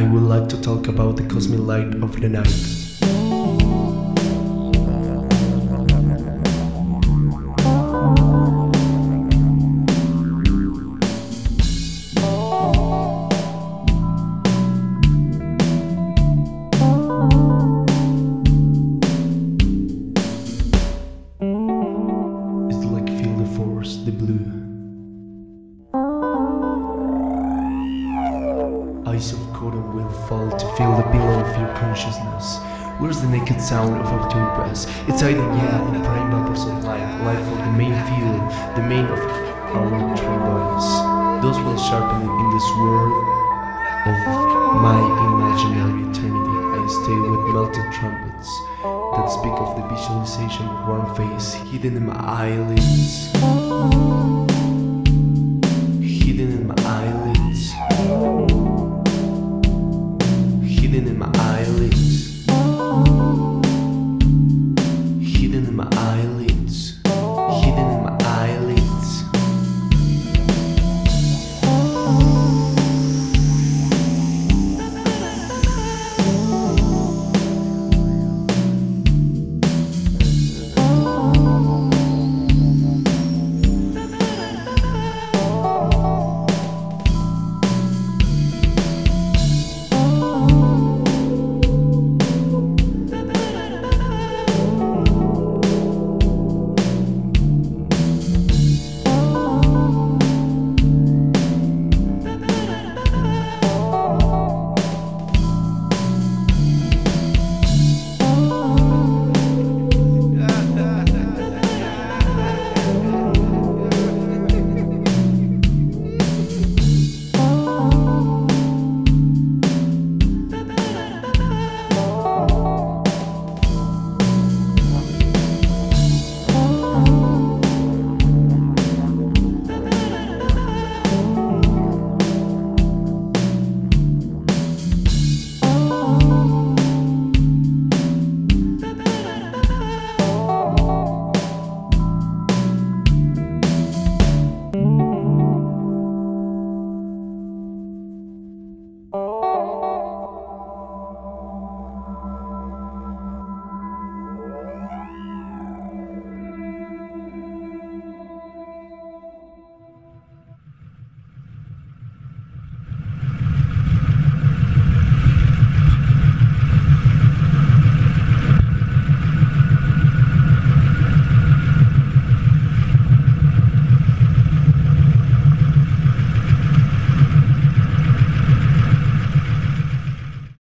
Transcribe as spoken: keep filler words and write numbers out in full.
would like to talk about the cosmic light of the night. It's like feel the force, the blue. Eyes of cotton will fall to feel the pillow of your consciousness. Where's the naked sound of October's? It's hiding, yeah, in prime numbers of light, light for the main field, the main of our three bodies. Those will sharpen in this world of my imaginary eternity. I stay with melted trumpets that speak of the visualization of one face hidden in my eyelids.